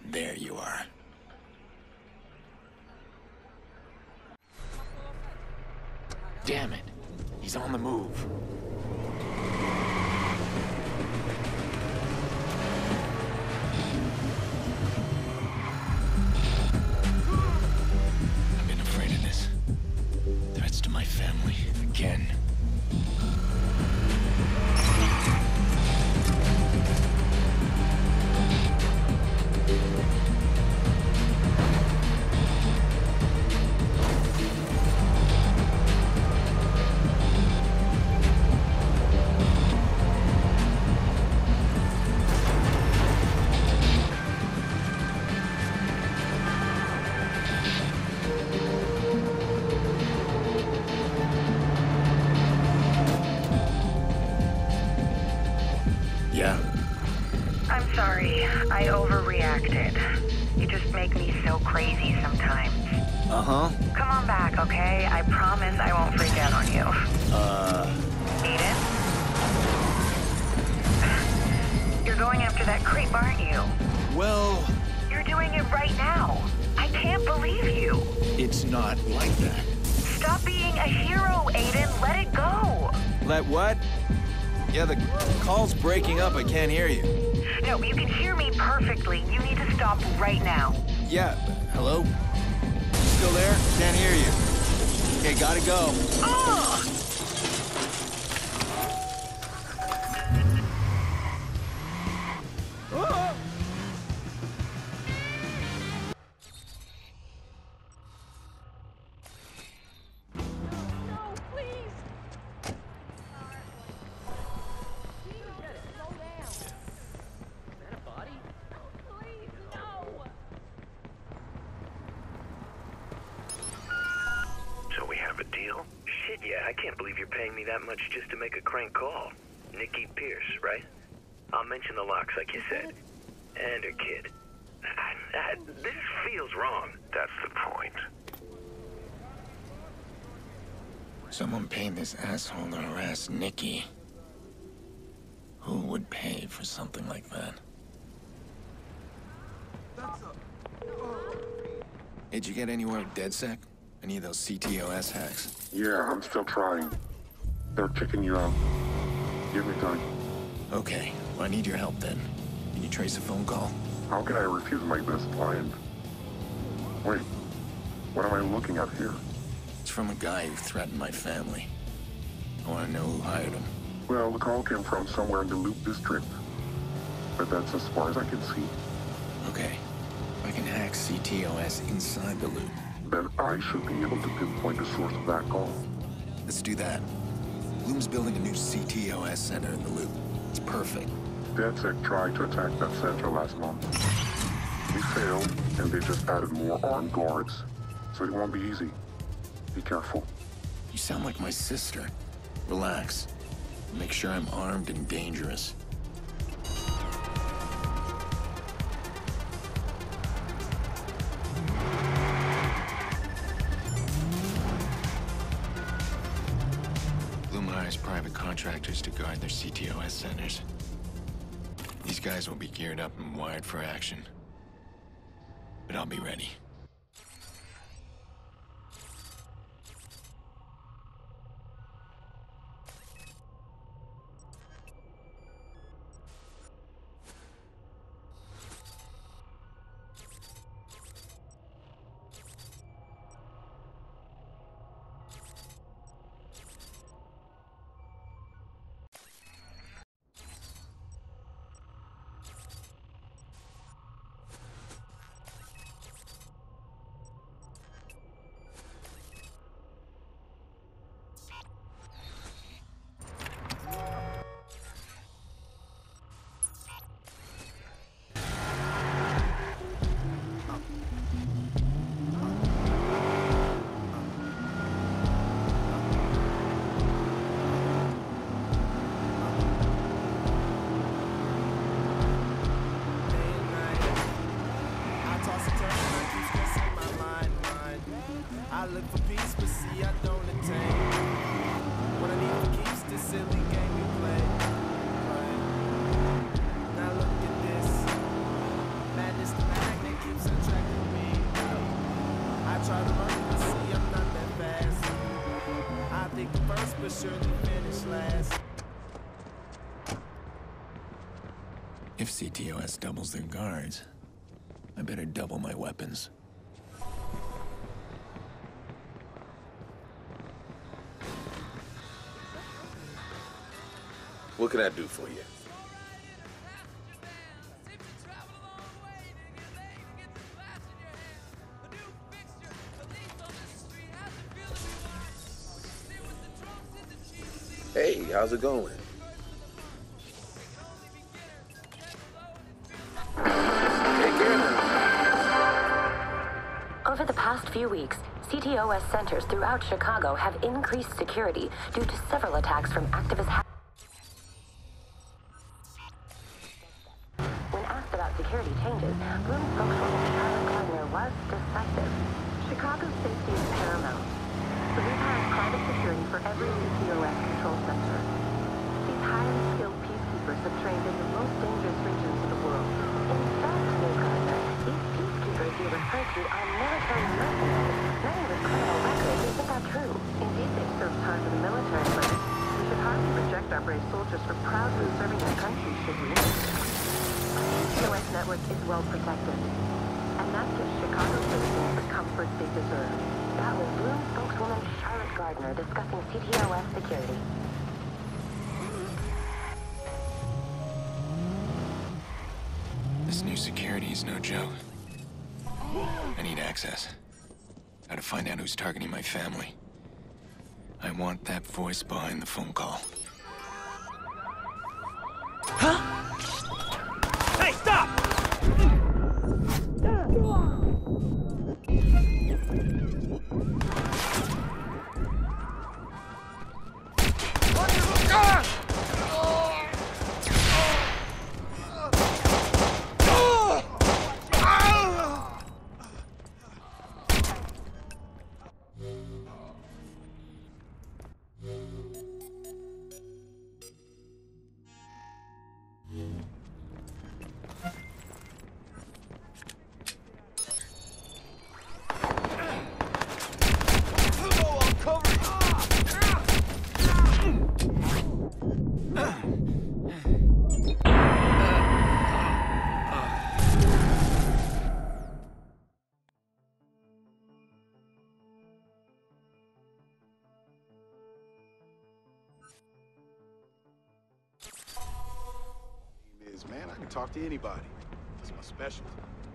There you are. Damn it. He's on the move. I've been afraid of this. Threats to my family, again. Yeah? I'm sorry. I overreacted. You just make me so crazy sometimes. Uh-huh. Come on back, okay? I promise I won't freak out on you. Aiden? You're going after that creep, aren't you? Well, You're doing it right now. I can't believe you. it's not like that. Stop being a hero, Aiden. Let it go. Let what? Yeah, the call's breaking up. I can't hear you. No, you can hear me perfectly. You need to stop right now. Yeah, hello? Still there? Can't hear you. Okay, gotta go. Ugh! So we have a deal? Shit, yeah, I can't believe you're paying me that much just to make a crank call. Nikki Pierce, right? I'll mention the locks like you said. And her kid. This feels wrong. That's the point. Someone paid this asshole to harass Nikki. Who would pay for something like that? Did you get anywhere with DedSec? Any of those CTOS hacks? Yeah, I'm still trying. They're checking you out. Give me time. Okay, well, I need your help then. Can you trace a phone call? How can I refuse my best client? Wait, what am I looking at here? It's from a guy who threatened my family. I want to know who hired him. Well, the call came from somewhere in the Loop District. But that's as far as I can see. Okay, if I can hack CTOS inside the loop. Then I should be able to pinpoint the source of that call. Let's do that. Loom's building a new CTOS center in the loop. It's perfect. DedSec tried to attack that center last month. They failed, and they just added more armed guards. So it won't be easy. Be careful. You sound like my sister. Relax. Make sure I'm armed and dangerous. Loom hires private contractors to guard their CTOS centers. These guys will be geared up and wired for action. But I'll be ready. I look for peace, but see I don't attain. What I need for keeps this silly game we play. Right. Now look at this. Madness the magnet. surely finish last. If CTOS doubles their guards, I better double my weapons. What can I do for you? Hey, how's it going? Over the past few weeks, CTOS centers throughout Chicago have increased security due to several attacks from activist When asked about security changes, Bloom spokeswoman Charlotte Gardner was decisive. Chicago's safety is paramount. Bloom has private security for every CTOS control center. These highly skilled peacekeepers have trained in the most dangerous regions of the world. In fact, Ms. Gardner, these peacekeepers you refer to are military mercenaries, many with criminal records. Isn't that true? Indeed, they serve time in the military, but we should hardly reject our brave soldiers for proudly serving their country, should we? Our CTOS network is well protected, and that gives Chicago citizens the comfort they deserve. That was Bloom spokeswoman Charlotte Gardner discussing CTOS security. This new security is no joke. I need access. Gotta find out who's targeting my family. I want that voice behind the phone call. Hey, stop! Man, I can talk to anybody. That's my specialty.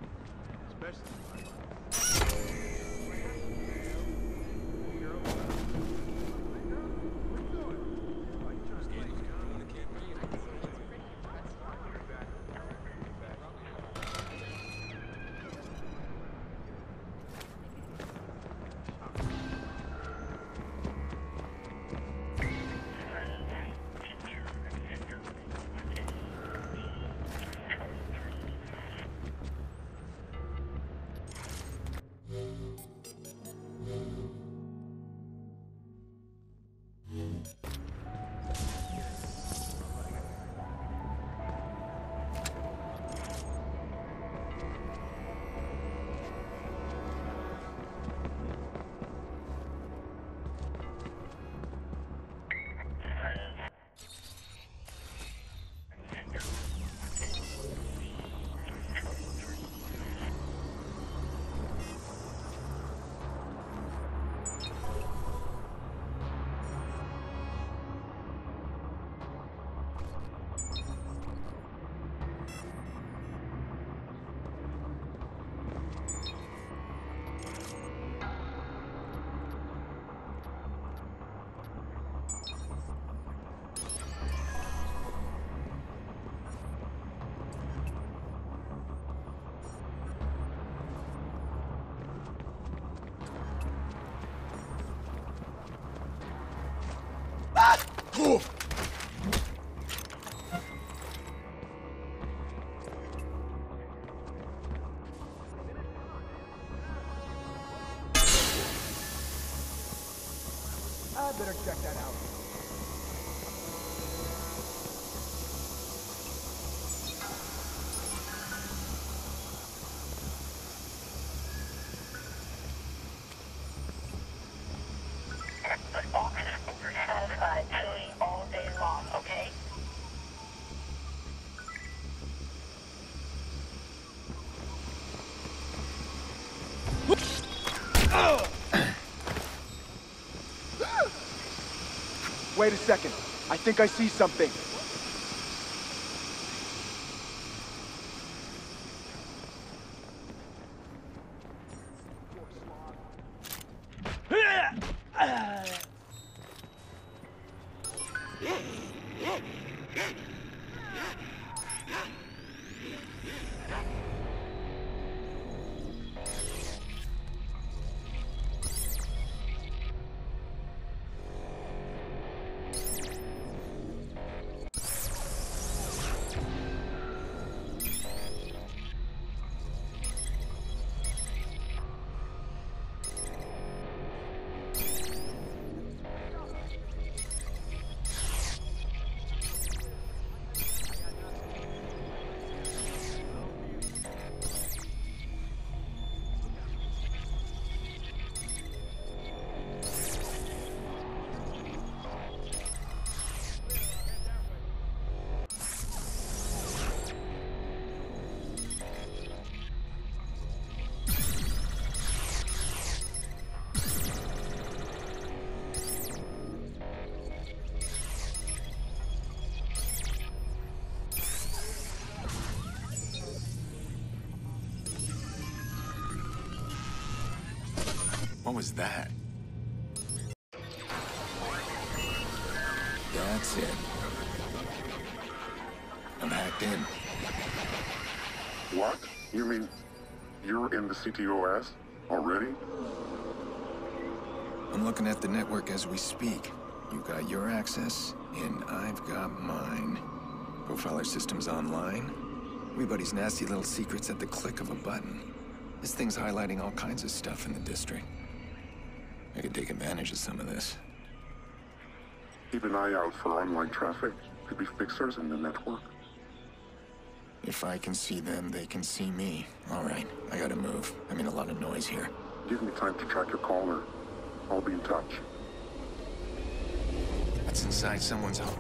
I better check that out. Satisfied. wait a second. I think I see something. What was that? That's it. I'm hacked in. What? You mean you're in the CTOS already? I'm looking at the network as we speak. You got your access, and I've got mine. Profiler system's online. Everybody's nasty little secrets at the click of a button. This thing's highlighting all kinds of stuff in the district. I could take advantage of some of this. Keep an eye out for online traffic. Could be fixers in the network. If I can see them, they can see me. All right, I gotta move. I'm in a lot of noise here. Give me time to track your caller. I'll be in touch. That's inside someone's home.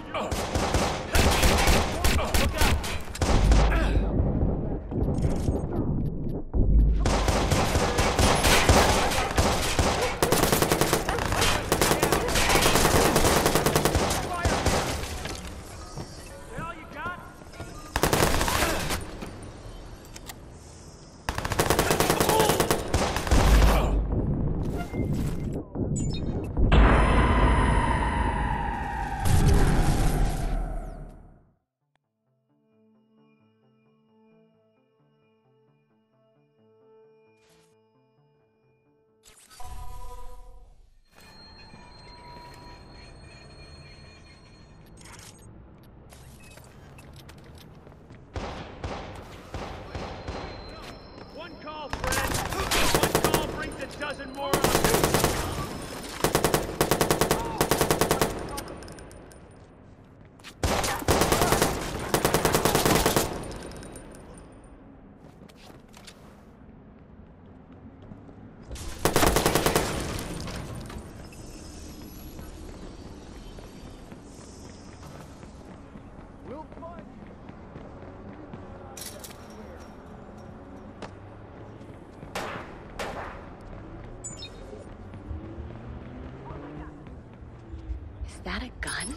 Is that a gun?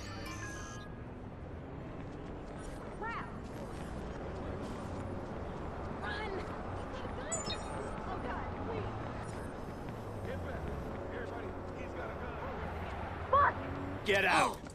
Get out!